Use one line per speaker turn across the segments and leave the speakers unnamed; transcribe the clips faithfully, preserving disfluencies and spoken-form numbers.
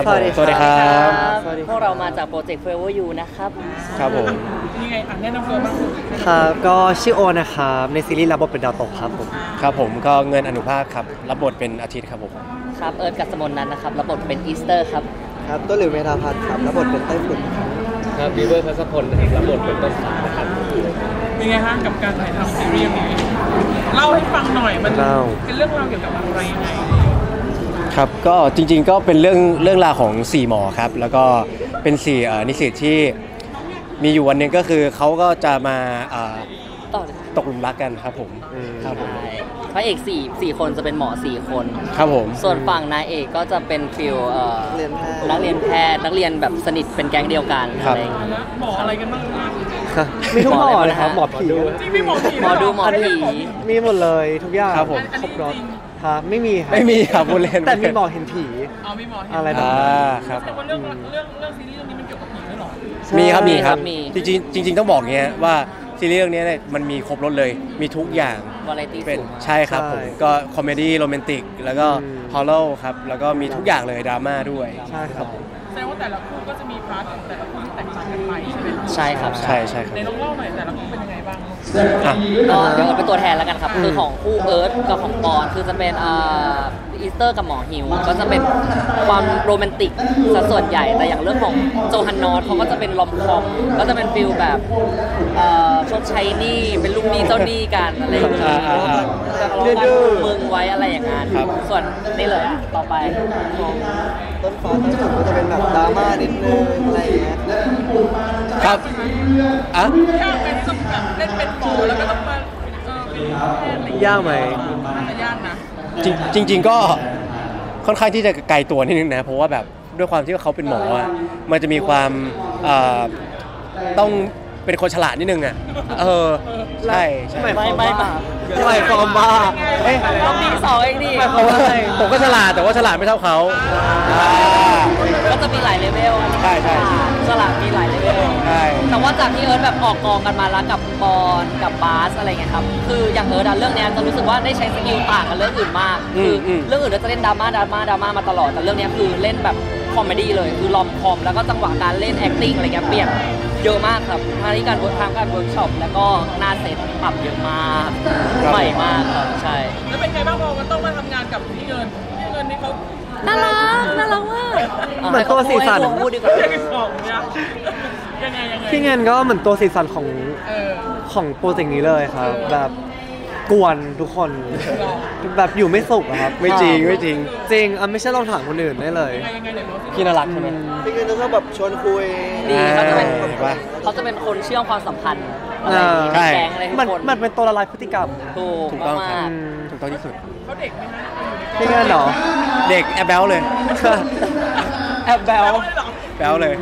สวัสดีสวัสดีครับ
พวกเรามาจากโปรเจกต์ Forever You นะครับ
ครับผม
นี่ไงอ่านแนะนำตัวบ้าง
ครับก็ชื่อโอนะครับในซีรีส์รับบทเป็นดาวตกครับผม
ครับผมก็เงินอนุภาคครับรับบทเป็นอาทิตย์ครับผม
ครับเอิร์ธกัสมนนั้นนะครับรับบทเป็นอีสเตอร์ครับ
ครับต้นหลิวเมธาพัฒน์ครับรับบทเป็นไต้ฝุ่น
ครับบีเบอร์พัสพลนะครับรับบทเป็นต้นขาครับ
เป็นไงฮะกับการถ่ายทำซีรีส์นี้เล่าให้ฟังหน่อยมันเป็นเรื่องราวเกี่ยวกับอะไรยังไง
ครับก็จริงๆก็เป็นเรื่องเรื่องราวของสี่หมอครับแล้วก็เป็นสี่นิสิตที่มีอยู่วันนึงก็คือเขาก็จะมาตกหลุมรักกันครับผมครับผม
พระเอกสี่สี่คนจะเป็นหมอสี่คน
ครับผม
ส่วนฝั่งนายเอกก็จะเป็นฟิลนักเรียนแพทย์นักเรียนแบบสนิทเป็นแก๊งเดียวกันอะไร
หมออะไรกันบ้าง
มีทุกหมอเลยครับหมอผี
จริงมีหมอผี
หมอดูหมอผี
มีหมดเลยทุกอย่าง
ครับผม
ครบรถครับไม่มีครับ
ไม่มีครับบุญเล่น
แต่มีหมอเห็นผี
อ๋อมีหมอเห็น
อะไรแบบ
นี้ครับ
แต่ว่าเรื่องเรื่องเรื่องซีรีส์เรื่องนี้มันเกี่ยวกับผีด้วยหรอ
มีครับมีครับจริงจริงจริงต้องบอกเงี้ยว่าซีรีส์เรื่องนี้เนี่ยมันมีครบรถเลยมีทุกอย่าง
เป็น
ใช่ครับผมก็คอมเมดี้โรแมนติกแล้วก็ฮอลโลครับแล้วก็มีทุกอย่างเลยดราม่าด้วย
ใช่ครับ
แสดงว่าแต่ละคู่ก็จะมีพาร์ทของแต่ละคู่ที่แตกต่างกันไปใช่ไหม
ใช่ครับ
ใช่ใช่ครับ
ในลองเล่าหน่อยแต่ละคู่เป็นยังไงบ้าง
ก็เดี๋ยวเป็นตัวแทนแล้วกันครับคือของคู่เอิร์ธกับของปอนคือจะเป็นอีสเตอร์กับหมอฮิวก็จะเป็นความโรแมนติกซะส่วนใหญ่แต่อย่างเรื่องของโจฮันนอตเขาก็จะเป็นลอมคอมก็จะเป็นฟิลแบบชดใช้หนี้เป็นลูกหนี้เจ้าหนี้กันอะไรอย่างเงี้ยดื้อมึงไว้อะไรอย่างงั้นส่วนนี่เลยต่อไป
ต้นฟ้าต้นฝนก็จะเป็นแบบดราม่านิดนึงอะไรอย่างเงี้ย
ครับอ่ะ
ยากไหมที่ต้องแบบเล่นเป็นหมอแล้วก็ต้องมาเออเป็นแพทย์อะไร
ยากไหม
ยากนะ
จริงจริงก็ค่อนข้างที่จะไกลตัวนิดนึงนะเพราะว่าแบบด้วยความที่เขาเป็นหมออ่ะมันจะมีความต้องเป็นคนฉลาดนิดนึงอ่ะเออใช่ใช่
ไม่ไม่ไม่ไม่ฟอร์มบ้า
เอ้ยต้องปีสองเองดิ
ไม่เขาว่า
ผมก็ฉลาดแต่ว่าฉลาดไม่เท่าเขา
ก็จะมีหลายเลเวล
ใช่ใช่
ฉลาดมีหลายเลเวล
ใช่
แต่ว่าจากที่เอิร์ธแบบออกกองกันมาแล้วกับบอลกับบาสอะไรเงี้ยครับคืออย่างเอิร์ธเรื่องนี้จะรู้สึกว่าได้ใช้สกิลต่างกันเรื่องอื่นมากคือเรื่องอื่นเราจะเล่นดราม่าดราม่าดราม่ามาตลอดแต่เรื่องนี้คือเล่นแบบคอมเมดี้เลยคือลอมคอมแล้วก็จังหวะการเล่น acting อะไรเงี้ยเปลี่ยนเยอะมากครับทางที่การเวิร์กทางการเวิร์กช็อปแล้วก็หน้าเซตปรับเยอะมากใหม่มากครับใช่
แล้วเป็นไงบ้างพอมันต้องมาทำงานกับพี่เงินพี่เงินนี่เขา
น่ารักน่ารักมาก
เหมือนตัวสีสัน
พูดดีกว่ายังไงยังไง
พี่เงินก็เหมือนตัวสีสันของของโปรเจกต์นี้เลยครับแบบกวนทุกคนแบบอยู่ไม่สุขครับ
ไม่จริงไม่จริง
จริงอ่ะไม่ใช่ลองถามคนอื่นได้เลย
พี่น่ารักใช่ไหม
พี่เงินต้องแบบชวนคุย
ดีเขาจะเป็นเขาจะเป็นคนเชื่อมความสัมพันธ์
ใช่
แก๊งอะไรทุกคน
มันเป็นตัวละลายพฤติกรรม
ถูกต้องครับ
ถูกต้องที่สุด
เขาเด็กไหมฮะ
พี่เงินเหรอ
เด็กแอบแบลเลย
แอบแบล
แบลเลย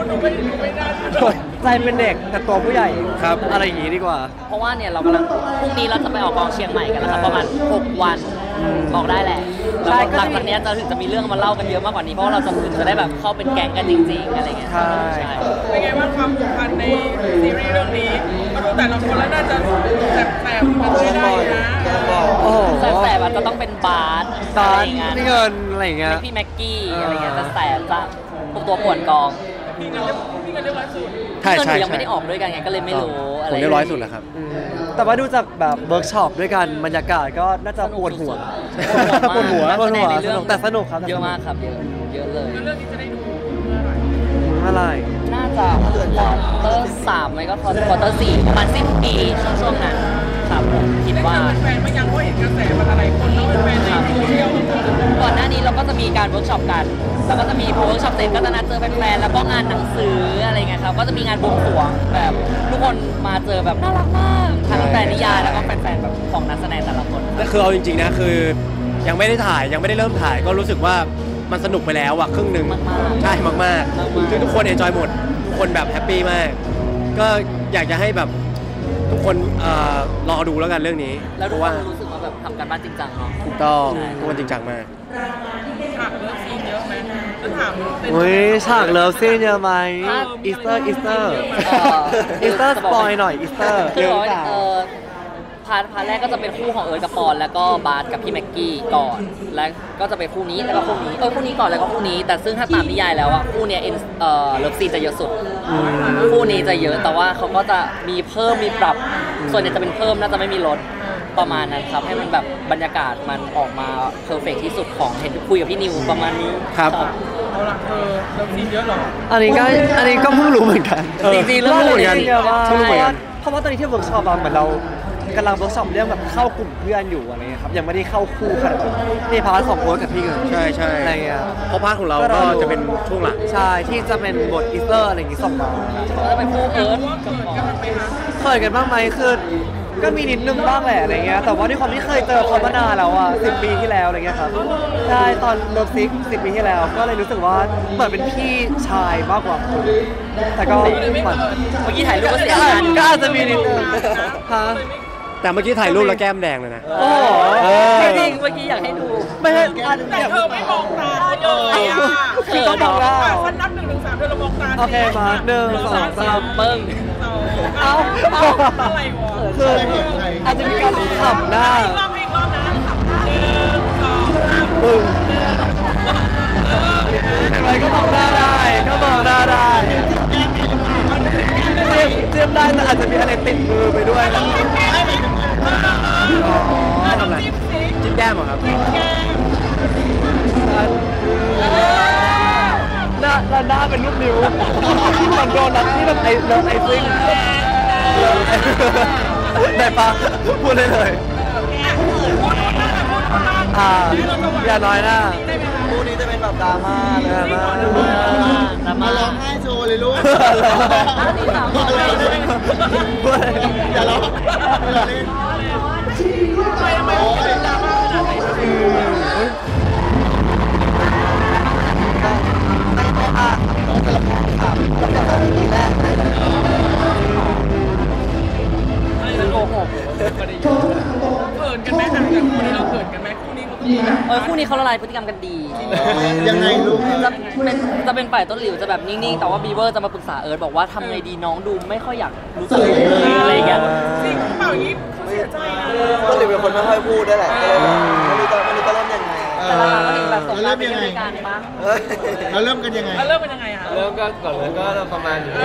ใจเป็นเด็กแต่ตัวผู้ใหญ่
ครับ
อะไรอย่างงี้ดีกว่า
เพราะว่าเนี่ยเรากำลังพรุ่งนี้เราจะไปออกกองเชียงใหม่กันแล้วครับประมาณหกวันบอกได้แหละใช่หลังจากนี้จะถึงจะมีเรื่องมาเล่ากันเยอะมากกว่านี้เพราะว่าเราจะถึงจะได้แบบเข้าเป็นแก๊งกันจริงๆอะไรเงี้ย
ใช่
เป็นไงบ้างความสัมพันธ์ในซีรีส์เรื่องนี้มาดูแต่ละคนแล้วน่าจะแสบๆกันใช้ได้นะ
โอ้
แสบๆอาจจะต้องเป็นบาส
บาสพี่เงินอะไรอย่างเงี้ย
พี่แม็กกี้อะไรเงี้ยจะแสบจะตัวป่วนกอง
พี่เงินพี่เงินเรียบร้อยสุด
ใช่ใช่
ยังไม่ได้ออกด้วยกันไงก็เลยไม่รู้อะไร
ผมเรียบร้อยสุดแล้วครับ
แต่ว่าดูจากแบบเวิร์กช็อปด้วยกันบรรยากาศก็น่าจะปวดหัว
ปวดหัว
ปวดหัวแต่สนุกครับ
เยอะมากครับเยอะเยอะเลย
เรื่องนี้จะได้ดู
เมื่อไหร่
น่าจะควอเตอร์สามไม่ก็ควอเตอร์สี่ประมาณสิ้นปีช่วงนั้นครับคิดว่า
แฟนๆไม่ยังว่าเห็นกระแสมันอะไรคนเนาะเป็นแฟนในโซเชียล
ก่อนหน้านี้เราก็จะมีการเวิร์กช็อปกันแล้วก็จะมีพอเวิร์กช็อปเสร็จก็จะนัดเจอแฟนๆแล้วก็งานหนังสืออะไรเงี้ยครับก็จะมีงานบวงสรวงแบบทุกคนมาเจอแบบน่ารักมากทั้งแฟนนิยายแล้วก็แฟนๆแบบของนักแสดงแต่ละคน
ก็คือเอาจริงๆนะคือยังไม่ได้ถ่ายยังไม่ได้เริ่มถ่ายก็รู้สึกว่ามันสนุกไปแล้วอะครึ่งหนึ่งใช่มากๆคือทุกคนเอนจอยหมดทุกคนแบบแฮปปี้มากก็อยากจะให้แบบทุกคนรอดูแล้วกันเรื่องนี้
แล้วทุกคนรู้สึกว่าแบบทำกันบ้านจริงจังเนาะ
ถูกต้องทุกคนจริงจังมาก
ฉากเลิฟซีนเยอะไหมจะถาม
เฮ้ยฉากเลิฟซีนเยอะไหมอีสเตอร์อีสเตอร์อีสเตอร์สปอยหน่อยอีสเตอร์
คือพาาร์ทพาร์ทแรกก็จะเป็นคู่ของเอิร์ธกับปอนแล้วก็บาสกับพี่แม็กกี้ก่อนแล้วก็จะเป็นคู่นี้แล้วก็คู่นี้เออคู่นี้ก่อนแล้วก็คู่นี้แต่ซึ่งถ้าตามนิยายแล้วอะคู่เนี้ยเอ็นเอ่อเลิฟซีนจะเยอะสุดคู่นี้จะเยอะแต่ว่าเขาก็จะมีเพิ่มมีปรับส่วนใหญ่จะเป็นเพิ่มน่าจะไม่มีลดประมาณนั้นครับให้มันแบบบรรยากาศมันออกมาเพอร์เฟกที่สุดของเห็นคุยกับพี่นิวประมาณนี้
ครับ
เอาละเออเราซีนเยอะเหรอ
อันนี้ก็อันนี้ก็เพิ่งรู้เหมือนกัน
เออ
จริงๆเรื่อง
เห
เล
มือย นกัน
จริง
เพราะว่า
ใช่เหมือนกัน
เพราะว่าตอนนี้ที่เวิร์กช็อปอะเหมือนเรากำลังเวิร์กช็อปเรื่องแบบเข้ากลุ่มเพื่อนอยู่อะไรเงี้ยครับยังไม่ได้เข้าคู่ขนาดนั้นนี่พาร์ทของโอ๊ตกับพี่เกิร์ล
ใช่ใช่
อะไรเงี้ย
เพราะพาร์ทของเรา
ก็
ก็
รอดู
จะเป็นช่วงหลัง
ใช่ที่จะเป็นบทอีสเตอร์อะไรอย่างงี้ส่งมา
ก็จะเป็นคู่เอิร์ธ
ว่า
กั
เกิ
บ
ด
ปอ
กัน นไปฮะ
เคยกันบ้างไหมคือก็มีนิดนึงบ้างแหละอะไรเงี้ยแต่ว่าด้วยความที่เคยเจอเขามานานแล้วอ่ะสิบปีที่แล้วอะไรเงี้ยครับใช่ตอนเลิฟซิกสิบปีที่แล้ว ก็เลยรู้สึกว่าเหมือนเป็นพี่ชายมากกว่าแต่ก็เหมือน
เมื่อกี้ถ่ายรูปก็เสีย
ก็
งาน
ก็อาจจะมีนิดนึงฮะ
แต่เมื่อกี้ถ่ายรูปแล้วแก้มแดงเลยนะ
โอ้โห
เออ
จริงๆเมื่อกี้อยากให้ดู
ไม่ให้อาจ
แต่
จะ
เธอไม่มองตาเขาเลยอ่ะ
คือต้องบอกว่า
ฉันนับหนึ่งถึงสามเธอเรามองตา
โอเคมาหนึ่งสองสาม
เบิ้ง
เอาเอาอะไรวะ
คืออาจจะมีการขำหน้า
อีกรอบอีกรอบนะหนึ่งสองสาม
ปึ้งอะไรก็มองหน้าได้ ก็มองหน้าได้เตรียมเตรียมได้แต่อาจจะมีอะไรติดมือไปด้วยนะ
ทำอะไรจิ้มแก้มเหรอครับ
หน้าหน้าเป็นรูปนิ้วมันโดนัทที่แบบไอเลิฟไอซิ่งได้ปะพูดได้เลยอ่าอย่าน้อยหน้า
คู่นี้จะเป็นแบบดราม่าเลย
ดราม่า
ดราม่า
มาร้องไห้โชว์เลยลูก
พูดอะไร
อย่าร้องอย่าเล่นโอ้ย
โกหก
เขินกันไหมห่างจากคู่นี้เราเขินกันไหมคู่นี้เขาคือแบบ
เออคู่นี้เขาละลายพฤติกรรมกันดี
ยังไงลูก
จะเป็นจะเป็นฝ่ายต้นหลิวจะแบบนิ่งๆ แต่ว่าบีเวอร์จะมาปรึกษาเอิร์ธบอกว่าทำไงดีน้องดูไม่ค่อยอยากรู้สึกเลยอะไรอย่างเงี้ย
จริงเปล่าอย่างนี้เขาเสียใจนะ
ก็เลยเป็นคนไม่ค่อยพูดได้แหละก็เลยแบบไม่รู้จะไม่รู้จะเริ่มยังไง
แต่ละก็ถึงแบบสงกรานต์ไปเที่ยวด้วยกันปะ
เฮ้ย
เราเริ่มกันยังไง
แล้วเริ่มเป็นยังไงคะ
เริ่มก็ก่อนเลยก็ประมาณนี้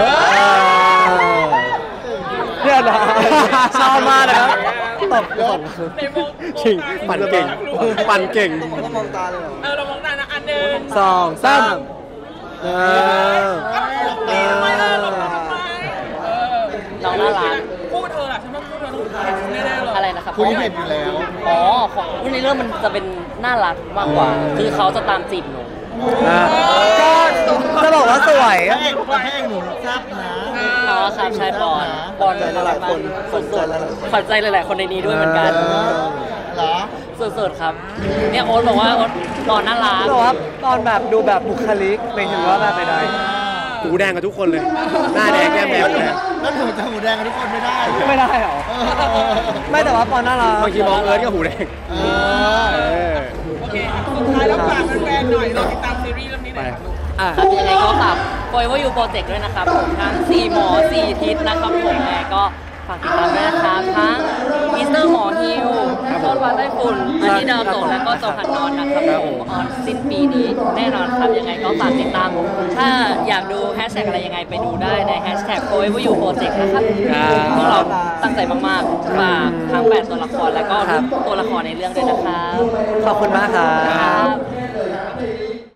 เนี่ยนะชอบมากนะครับตบตบ
ในวง
จริงปั่นเก่งปั่นเก่ง
ผมก็มองตาเลยเหรอ
เออเรามองตานะอันหนึ่ง
สองสามเออ
ตีทำไมเออเราทำไมเออ
น้องน่ารัก
พูดเธอล่ะฉันว่าพูดเธอต้องแน่ๆเลย
อะไรนะครับ
คุณเห็นอยู่แล้ว
อ๋อของคู่ในเรื่องมันจะเป็นน่ารักมากกว่า คือเขาจะตามจีบหนู
ก็จะบอกว่าสวย
พระเอกพระเอกหนูทราบนะ
อ๋อครับใช่ปอนปอนน่ารักมากสุดๆขวัญใจหลายๆคนในนี้ด้วยเหมือนกัน
เหรอ
สุดๆครับ เนี่ยโอ๊ตบอกว่าโอ๊ตปอนน่ารัก
แต่ว่าตอนแบบดูแบบบุคลิกไม่ถึงว่าแบบใด
หูแดงกับทุกคนเลย หน้าแดงแก้มแดงเลย
แล้วหนูจะหูแดงกับทุกคนไม่ได้
ๆไม่ได้หรอ ไม่แต่ว่าปอนน่ารัก
บางทีมองเอิร์ธก็หูแดง
เอ
เอ
อ
อ
โอเคสุดท้ายแล้วฝากแฟนๆหน่อยเราติดตามซีรีส์เรื่องนี้หน่อยค่ะ
อ่ะ
ครับยังไงก็ฝาก Forever You Project ด้วยนะครับผมทั้งสี่หมอสี่ทิศนะครับผมยังไงก็ฝากติดตามด้วยนะครับทั้งมิสเตอร์หมอฮิวต้นวันไต้ฝุ่นอันนี้ดาวตกแล้วก็โจฮันนอนนะครับผมออนสิ้นปีนี้แน่นอนครับยังไงก็ฝากติดตาม ถ้าอยากดูแฮชแท็กอะไรยังไงไปดูได้ในแฮชแท็ก Forever You Project นะครับ
ครับ
พวกเราตั้งใจมากๆฝากทั้งแปดตัวละครแล้วก็ทุกตัวละครในเรื่องด้วยนะครับ
ขอบคุณมากครั
ครับ บ